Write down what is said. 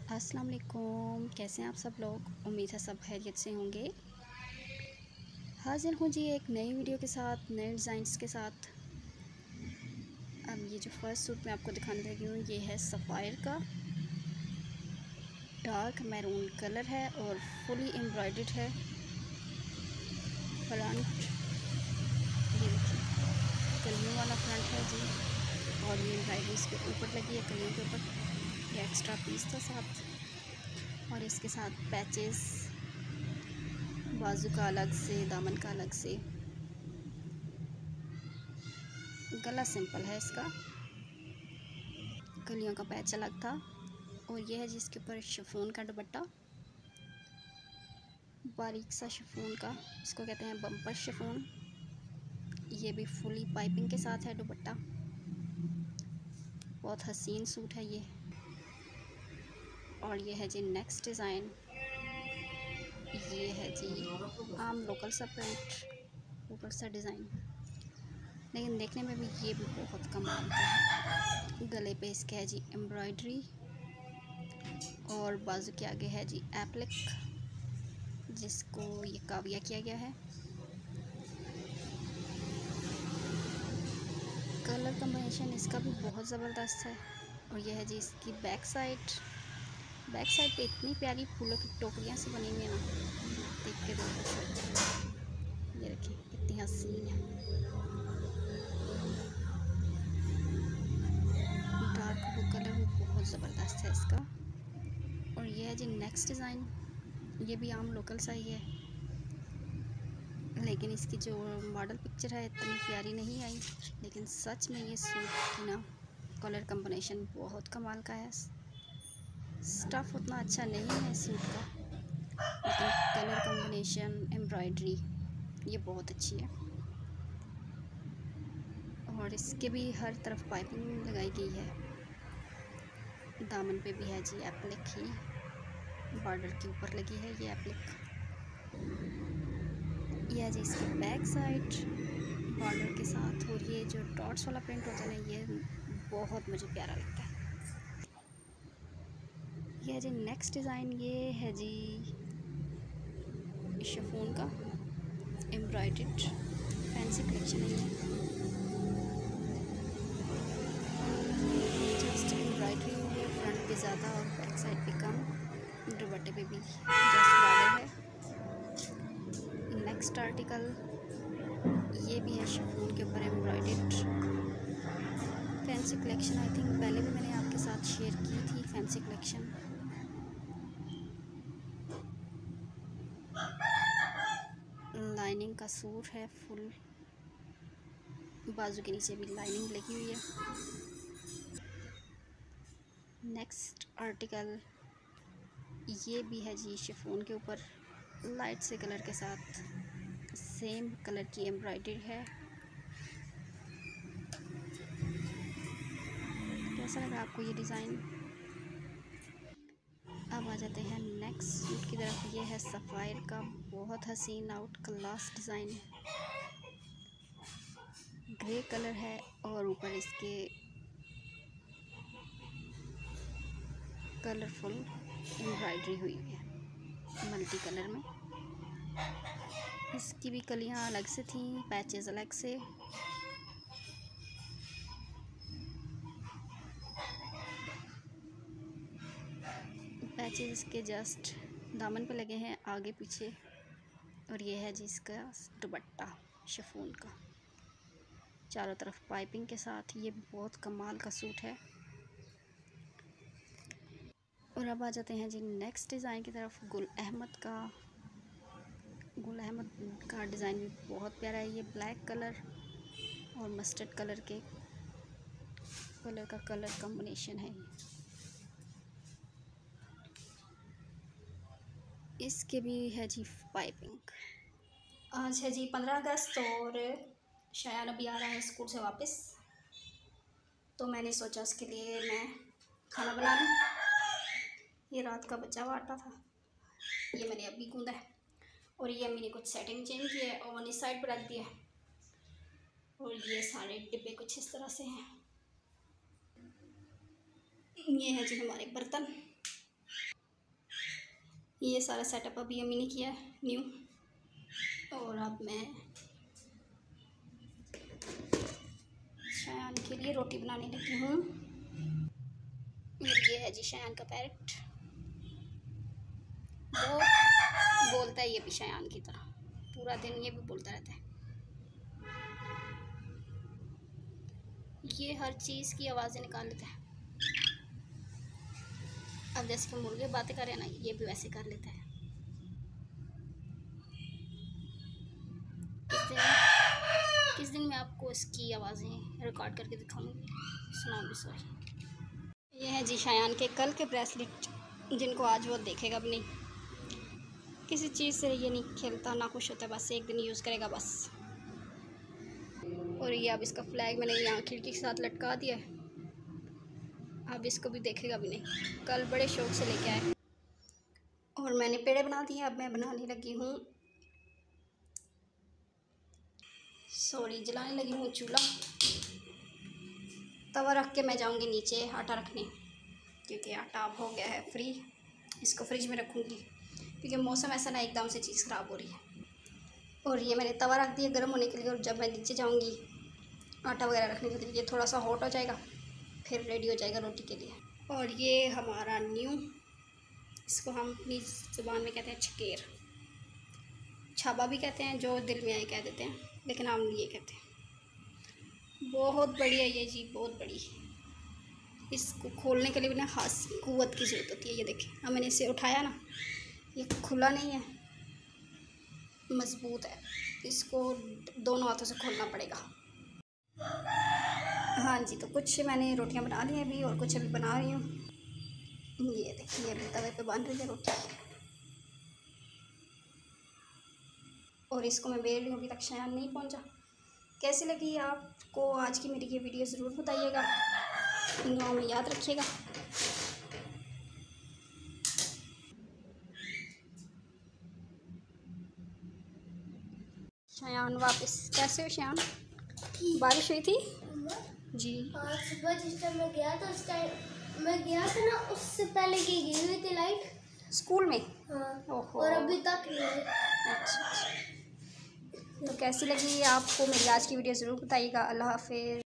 अस्सलाम वालेकुम, कैसे हैं आप सब लोग। उम्मीद है सब खैरियत से होंगे। हाजिर हूँ जी एक नई वीडियो के साथ, नए डिज़ाइंस के साथ। अब ये जो फर्स्ट सूट मैं आपको दिखाने लगी हूँ ये है सफ़ायर का, डार्क मैरून कलर है और फुली एम्ब्रॉयडर्ड है। फ्रंट ये देखिए कलियों वाला फ्रंट है जी, और ये एम्ब्रॉयडरी इसके ऊपर लगी है कलियों के ऊपर। ये एक्स्ट्रा पीस था साथ, और इसके साथ पैचेस, बाजू का अलग से, दामन का अलग से। गला सिंपल है इसका, कलियों का पैच अलग था। और ये है जिसके ऊपर शिफॉन का दुपट्टा, बारीक सा शिफॉन का, इसको कहते हैं बम्पर शिफॉन। ये भी फुली पाइपिंग के साथ है दुपट्टा। बहुत हसीन सूट है ये। और ये है जी नेक्स्ट डिज़ाइन, ये है जी आम लोकल सा प्रिंट, ऊपर सा डिज़ाइन, लेकिन देखने में भी ये भी बहुत कमाल का है। गले पे इसके है जी एम्ब्रॉयडरी, और बाजू के आगे है जी एप्लिक, जिसको ये काविया किया गया है। कलर कम्बिनेशन इसका भी बहुत ज़बरदस्त है। और यह है जी इसकी बैक साइड। बैक साइड पे इतनी प्यारी फूलों की टोकरियाँ से बनी हुई है ना, देख के दिल खुश हो जाए। ये देखिए कितनी हसीन है। डार्क ब्लू कलर भी बहुत ज़बरदस्त है इसका। और ये है जी नेक्स्ट डिज़ाइन, ये भी आम लोकल सा ही है, लेकिन इसकी जो मॉडल पिक्चर है इतनी प्यारी नहीं आई। लेकिन सच में ये सूट की ना कलर कम्बिनेशन बहुत कमाल का है। स्टफ़ उतना अच्छा नहीं है सूट का, लेकिन कलर कम्बिनेशन, एम्ब्रॉयडरी ये बहुत अच्छी है। और इसके भी हर तरफ पाइपिंग लगाई गई है। दामन पे भी है जी एप्लिक ही, बॉर्डर के ऊपर लगी है ये एप्लिक। ये है जी इसकी बैक साइड बॉर्डर के साथ। और ये जो डॉट्स वाला प्रिंट होता है ना, ये बहुत मुझे प्यारा लगता है। ये है जी नेक्स्ट डिज़ाइन, ये है जी शिफॉन का एम्ब्रॉयडर्ड फैंसी कलेक्शन है ये। जस्ट एम्ब्रॉयडरी हुई है, फ्रंट पे ज़्यादा और बैक साइड पे कम। दुपट्टे पे भी जस्ट बॉर्डर है। नेक्स्ट आर्टिकल ये भी है शिफॉन के ऊपर embroidered fancy collection. I think पहले भी मैंने आपके साथ शेयर की थी फैंसी कलेक्शन। लाइनिंग का सूट है फुल, बाजू के नीचे भी लाइनिंग लगी हुई है। नेक्स्ट आर्टिकल ये भी है जी शिफॉन के ऊपर लाइट से कलर के साथ, सेम कलर की एम्ब्रॉयडरी है। कैसा लगा आपको ये डिज़ाइन। अब आ जाते हैं नेक्स्ट सूट की तरफ। ये है सफ़ायर का बहुत हसीन outclass design, grey colour है और ऊपर इसके कलरफुल एम्ब्रॉयडरी हुई है मल्टी कलर में। इसकी भी कलियां अलग से थी, पैचेस अलग से। पैचेस इसके जस्ट दामन पे लगे हैं, आगे पीछे। और ये है जी इसका दुपट्टा शिफॉन का, चारों तरफ पाइपिंग के साथ। ये बहुत कमाल का सूट है। और अब आ जाते हैं जी नेक्स्ट डिज़ाइन की तरफ। गुल अहमद का डिज़ाइन भी बहुत प्यारा है। ये ब्लैक कलर और मस्टर्ड कलर के कलर कॉम्बिनेशन है ये। इसके भी है जी पाइपिंग। आज है जी 15 अगस्त और शायान अभी आ रहा है स्कूल से वापस, तो मैंने सोचा उसके लिए मैं खाना बना लूँ। ये रात का बचा हुआ आटा था, ये मैंने अभी गूंदा है। और ये अम्मी ने कुछ सेटिंग चेंज की है, ओवन इस साइड पर रख दिया है। और ये सारे डिब्बे कुछ इस तरह से हैं। ये है जी हमारे बर्तन। ये सारा सेटअप अभी अम्मी ने किया है न्यू। और अब मैं शयान के लिए रोटी बनाने लगी हूँ। ये है जी शयान का पैरेट, वो बोलता है ये भी शयान की तरह, पूरा दिन ये भी बोलता रहता है। ये हर चीज़ की आवाज़ें निकाल लेता है। अब जैसे कि मुर्गे बातें कर रहे हैं ना, ये भी वैसे कर लेता है। किस दिन मैं आपको इसकी आवाज़ें रिकॉर्ड करके दिखाऊंगी, सुनाऊंगी। सॉरी। ये है जी शयान के कल के ब्रेसलेट, जिनको आज वो देखेगा भी नहीं। किसी चीज़ से ये नहीं खेलता, ना खुश होता, बस एक दिन यूज़ करेगा बस। और ये अब इसका फ्लैग मैंने यहाँ खिड़की के साथ लटका दिया है, अब इसको भी देखेगा भी नहीं। कल बड़े शौक से लेके आए और मैंने पेड़े बना दिए। अब मैं बनाने लगी हूँ, जलाने लगी हूँ चूल्हा। तवा रख के मैं जाऊँगी नीचे आटा रखने, क्योंकि आटा अब हो गया है फ्री। इसको फ्रिज में रखूँगी क्योंकि मौसम ऐसा ना एकदम से चीज़ ख़राब हो रही है। और ये मैंने तवा रख दिया गर्म होने के लिए, और जब मैं नीचे जाऊँगी आटा वगैरह रखने के लिए, ये थोड़ा सा हॉट हो जाएगा, फिर रेडी हो जाएगा रोटी के लिए। और ये हमारा न्यू, इसको हम अपनी ज़ुबान में कहते हैं छकेर, छाबा भी कहते हैं, जो दिल में आए कह देते हैं, लेकिन हम ये कहते हैं। बहुत बड़ी है ये जी, बहुत बड़ी। इसको खोलने के लिए भी ना खास कुव्वत की ज़रूरत होती है। ये देखें, अब मैंने इसे उठाया ना, ये खुला नहीं है, मज़बूत है, इसको दोनों हाथों से खोलना पड़ेगा। हाँ जी, तो कुछ मैंने रोटियां बना ली हैं अभी, और कुछ अभी बना रही हूँ। ये देखिए अभी तवे पे बन रही है रोटी, और इसको मैं बेल रही हूँ, अभी तक शयान नहीं पहुँचा। कैसी लगी आपको आज की मेरी ये वीडियो, ज़रूर बताइएगा, दुआओं में याद रखिएगा। शयान वापस, कैसे हो शयान? बारिश हुई थी जी? हाँ, सुबह जिस टाइम मैं गया था, उस टाइम मैं गया था ना, उससे पहले की गई हुई थी लाइट स्कूल में। हाँ, ओहो। और अभी तक नहीं है। अच्छा, तो कैसी लगी आपको मेरी आज की वीडियो, ज़रूर बताइएगा। अल्लाह हाफिज़।